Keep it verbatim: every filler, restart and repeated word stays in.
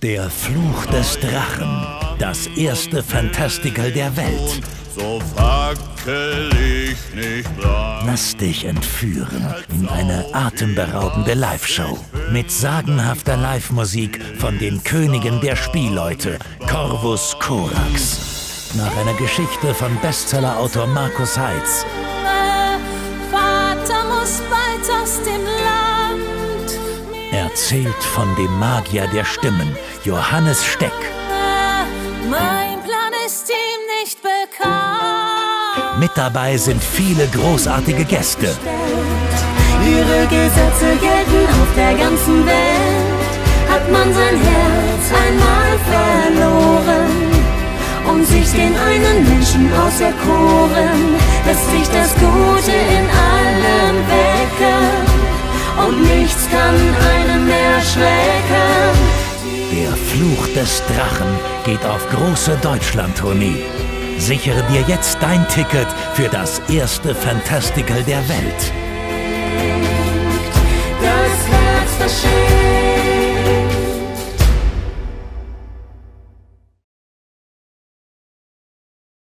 Der Fluch des Drachen, das erste Fantastical der Welt. So fackel ich nicht lang. Lass dich entführen in eine atemberaubende Live-Show mit sagenhafter Live-Musik von den Königen der Spielleute, Corvus Corax. Nach einer Geschichte von Bestsellerautor Markus Heitz. Vater muss bald aus dem Land. Erzählt von dem Magier der Stimmen, Johannes Steck. Mein Plan ist ihm nicht bekannt. Mit dabei sind viele großartige Gäste. Ihre Gesetze gelten auf der ganzen Welt. Hat man sein Herz einmal verloren und sich den einen Menschen auserkoren, lässt sich das Gute in allem wecken und nichts kann einen mehr schrecken. Der Fluch des Drachen geht auf große Deutschland-Tournee. Sichere dir jetzt dein Ticket für das erste Fantastical der Welt. Das Herz, das schenkt.